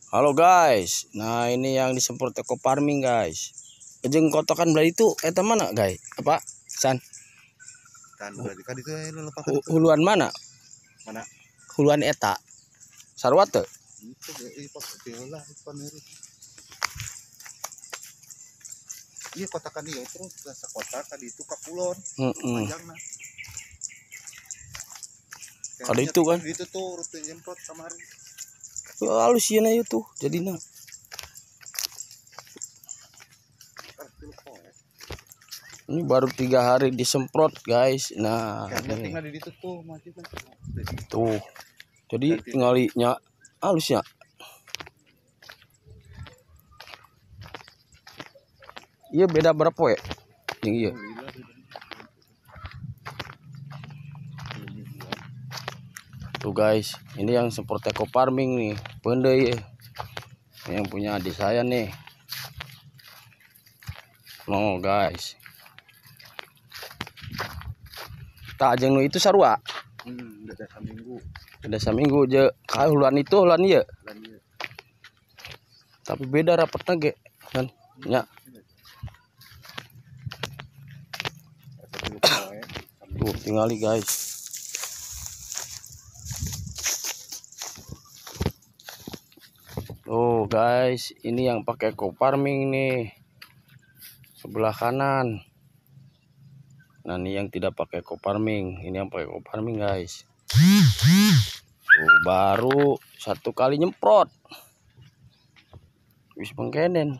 Halo guys, nah ini yang disemprot eco farming guys. Jeung kotokan belah itu eta mana guys? Apa? San? Kan berarti kan itu Huluan mana? Mana? Huluan eta. Sarua teu? Itu pas lah paneri. Iya kotakan ieu terus rasa kotak tadi itu ka kulon. Panjangna. Kada itu kan? Itu tuh rute nyemprot kamari. Halus ieu na tuh jadina. Ini baru 3 hari disemprot guys. Nah, tinggal di situ tuh masih kan. Tuh. Jadi tinggalinya halusnya. Iya beda berapa ya? Yang iya. Tuh guys, ini yang semprot eco farming nih, pendai ya. Yang punya adik saya nih. Oh guys. Tak jeung itu sarua. Udah seminggu. Udah seminggu je huluan itu huluan ieu. Tapi beda rapatna ge kan nya. Tuh tingali guys. Oh guys, ini yang pakai eco farming nih. Sebelah kanan. Nah, ini yang tidak pakai eco farming, ini yang pakai eco farming guys. Tuh, baru 1 kali nyemprot. Wis pengkenen.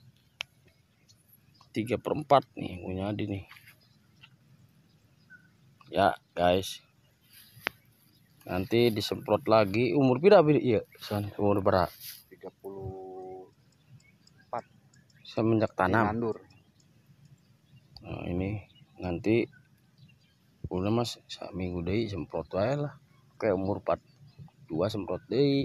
3/4 nih punya Adi nih. Ya guys. Nanti disemprot lagi umur pira iya, umur berapa? 34. Semenjak tanam. Nah, ini nanti udah mas minggu deui semprot wae lah. Kayak umur 42 semprot deui.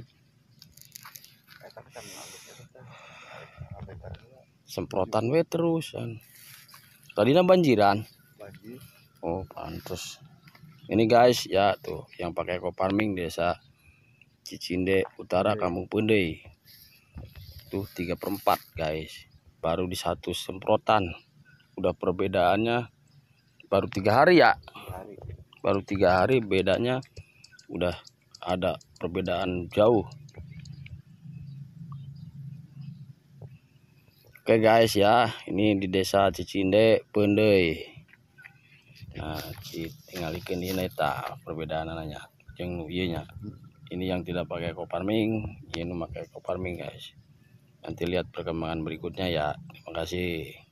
Semprotan we terusan. Tadinya banjiran. Oh, pantes. Ini guys ya tuh yang pakai eco farming desa Cicinde Utara Kampung Pendai. Tuh 3/4 guys. Baru di 1 semprotan. Udah perbedaannya baru 3 hari ya. Baru 3 hari bedanya udah ada perbedaan jauh. Oke guys ya, ini di desa Cicinde Pendai. Nah, tinggalikeun ini eta perbedaan nanya jeung ieu nya. Ini yang tidak pakai eco farming, ini pakai eco farming guys. Nanti lihat perkembangan berikutnya ya. Terima kasih.